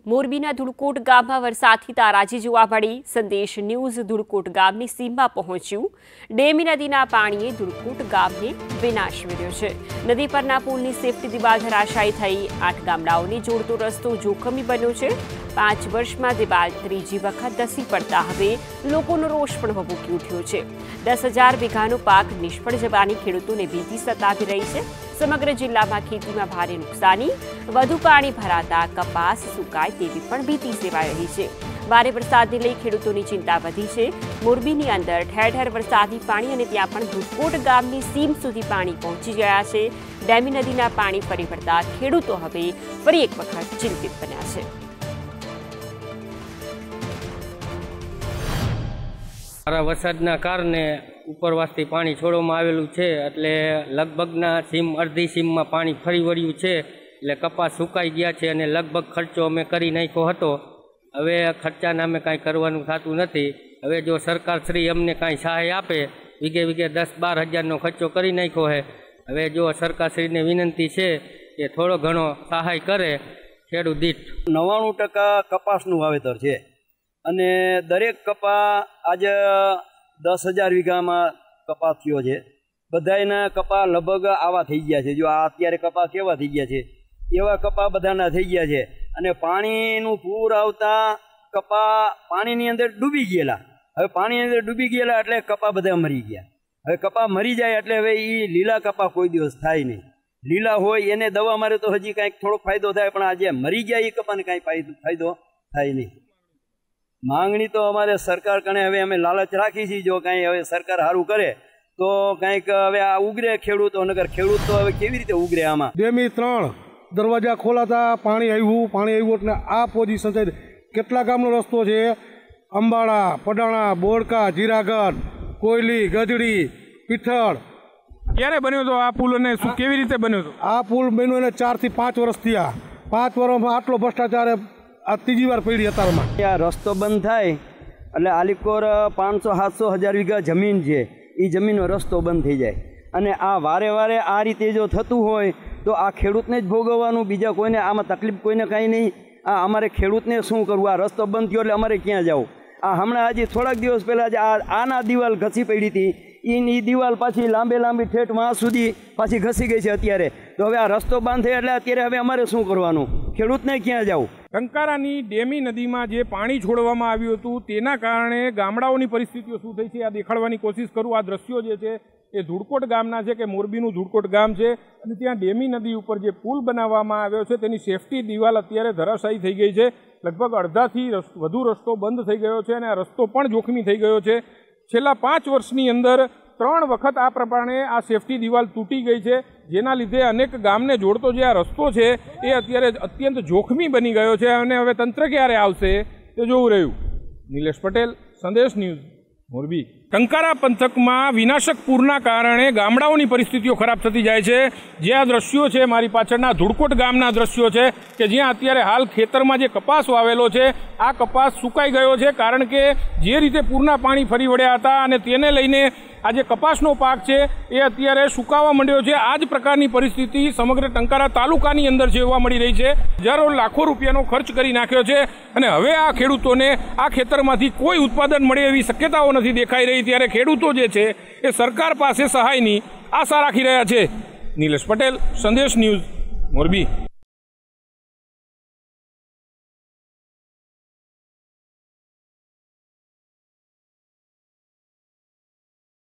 મોરબીના ધુડકોટ ગામમાં વરસાદથી તારાજી જોવા મળી। સંદેશ ન્યૂઝ ધુડકોટ ગામની સીમમાં પહોંચ્યું। ડેમી નદીના પાણીએ ધુડકોટ ગામને વિનાશ વેર્યો છે। નદી પરના પુલની સેફટી દિવાલ ધરાશાયી થઈ। 8 ગામડાઓને જોડતો રસ્તો જોખમી બન્યો છે। 5 વર્ષમાં દિવાલ ત્રીજી વખત ધસી પડતા હવે લોકોનો રોષ પણ ભભૂકી ઉઠ્યો છે। 10,000 વીઘાનો પાક નિષ્ફળ જવાની ખેડૂતોને ભીતિ સતાવી રહી છે। સમગ્ર જિલ્લામાં ખેતીમાં ભારે નુકસાની। વધુ પાણી ભરાતા કપાસ સુકાય તેવી પણ ભીતિ સેવાઈ રહી છે। ભારે વરસાદને લઈ ખેડૂતોની ચિંતા વધી છે। મોરબીની અંદર ઠેર ઠેર વરસાદી પાણી અને ત્યાં પણ ધુડકોટ ગામની સીમ સુધી પાણી પહોંચી ગયા છે। ડેમી નદીના પાણી ફરી વળતા ખેડૂતો હવે ફરી એક વખત ચિંતિત બન્યા છે। સારા વરસાદના કારણે ઉપરવાસથી પાણી છોડવામાં આવેલું છે, એટલે લગભગના અડધી સીમમાં પાણી ફરી વળ્યું છે, એટલે કપાસ સુકાઈ ગયા છે અને લગભગ ખર્ચો અમે કરી નાખ્યો હતો। હવે ખર્ચાને અમે કાંઈ કરવાનું થતું નથી। હવે જો સરકારશ્રી અમને કાંઈ સહાય આપે, વીઘે 10-12 હજારનો ખર્ચો કરી નાખ્યો છે। હવે જો સરકારશ્રીને વિનંતી છે કે થોડો ઘણો સહાય કરે। ખેડૂત દીઠ 99% કપાસનું વાવેતર છે અને દરેક કપા આજે 10,000 વીઘામાં કપાસ થયો છે। બધાના કપા લગભગ આવા થઈ ગયા છે। જો આ અત્યારે કપા કેવા થઈ ગયા છે એવા કપા બધાના થઈ ગયા છે અને પાણીનું પૂર આવતા કપા પાણીની અંદર ડૂબી ગયેલા। હવે પાણીની અંદર ડૂબી ગયેલા એટલે કપા બધા મરી ગયા। હવે કપા મરી જાય એટલે હવે એ લીલા કપા કોઈ દિવસ થાય નહીં। લીલા હોય એને દવા મારે તો હજી કાંઈક થોડો ફાયદો થાય, પણ આજે મરી ગયા એ કપાને કાંઈ ફાયદો થાય નહીં। માંગણી તો અમારે સરકાર કણે હવે અમે લાલચ રાખી છીએ, જો કાંઈ હવે સરકાર સારું કરે તો કાંઈક હવે આ ઉગરે ખેડૂતો, નગર ખેડૂત તો હવે કેવી રીતે ઉગરે આમાં। ડેમી 3 દરવાજા ખોલાતા પાણી આવ્યું એટલે આ પોઝિશન છે। કેટલા ગામનો રસ્તો છે? અંબાળા, પડાણા, બોડકા, જીરાગઢ, કોયલી, ગજડી, પીઠળ। ક્યારે બન્યો હતો આ પુલ અને શું કેવી રીતે બન્યો હતો? આ પુલ બન્યો એને 4 થી 5 વર્ષ થયા। 5 વર્ષમાં આટલો ભ્રષ્ટાચાર આ ત્રીજી વાર પડી અત્યારમાં। આ રસ્તો બંધ થાય એટલે આલીકોર 500-700 હજાર વીઘા જમીન છે, એ જમીનનો રસ્તો બંધ થઈ જાય અને આ વારે વારે આ રીતે જો થતું હોય તો આ ખેડૂતને જ ભોગવવાનું, બીજા કોઈને આમાં તકલીફ કોઈને કાંઈ નહીં। આ અમારે ખેડૂતને શું કરવું? આ રસ્તો બંધ થયો એટલે અમારે ક્યાં જવું? આ હમણાં હજી થોડાક દિવસ પહેલાં જ આના દિવાલ ઘસી પડી હતી, એ દિવાલ પાછી લાંબી ઠેઠ વાં સુધી પાછી ઘસી ગઈ છે અત્યારે। તો હવે આ રસ્તો બંધ થયો એટલે અત્યારે હવે અમારે શું કરવાનું? ખેડૂતને ક્યાં જવું? ટંકારાની ડેમી નદીમાં જે પાણી છોડવામાં આવ્યું હતું તેના કારણે ગામડાઓની પરિસ્થિતિઓ શું થઈ છે આ દેખાડવાની કોશિશ કરું। આ દ્રશ્યો જે છે એ ધુડકોટ ગામના છે કે મોરબીનું ધુડકોટ ગામ છે અને ત્યાં ડેમી નદી ઉપર જે પુલ બનાવવામાં આવ્યો છે તેની સેફટી દિવાલ અત્યારે ધરાશાયી થઈ ગઈ છે। લગભગ અડધાથી વધુ રસ્તો બંધ થઈ ગયો છે અને આ રસ્તો પણ જોખમી થઈ ગયો છે। છેલ્લા 5 વર્ષની અંદર 3 વખત આ પ્રમાણે આ સેફટી દિવાલ તૂટી ગઈ છે, જેના લીધે અનેક ગામને જોડતો જે આ રસ્તો છે એ અત્યારે અત્યંત જોખમી બની ગયો છે અને હવે તંત્ર ક્યારે આવશે તે જોવું રહ્યું। નિલેશ પટેલ, સંદેશ ન્યૂઝ, મોરબી। ટંકારા પંથકમાં વિનાશક પૂરના કારણે ગામડાઓની પરિસ્થિતિઓ ખરાબ થતી જાય છે। જે આ દ્રશ્યો છે મારી પાછળના ધુડકોટ ગામના દ્રશ્યો છે કે જ્યાં અત્યારે હાલ ખેતરમાં જે કપાસ વાવેલો છે આ કપાસ સુકાઈ ગયો છે, કારણ કે જે રીતે પૂરના પાણી ફરી વળ્યા હતા અને તેને લઈને આ જે કપાસનો પાક છે એ અત્યારે સુકાવા માંડ્યો છે। આ જ પ્રકારની પરિસ્થિતિ સમગ્ર ટંકારા તાલુકાની અંદર જોવા મળી રહી છે। હજારો લાખો રૂપિયાનો ખર્ચ કરી નાખ્યો છે અને હવે આ ખેડૂતોને આ ખેતરમાંથી કોઈ ઉત્પાદન મળે એવી શક્યતાઓ નથી દેખાઈ રહી, ત્યારે ખેડૂતો જે છે એ સરકાર પાસે સહાયની આશા રાખી રહ્યા છે। નિલેશ પટેલ, સંદેશ ન્યૂઝ, મોરબી।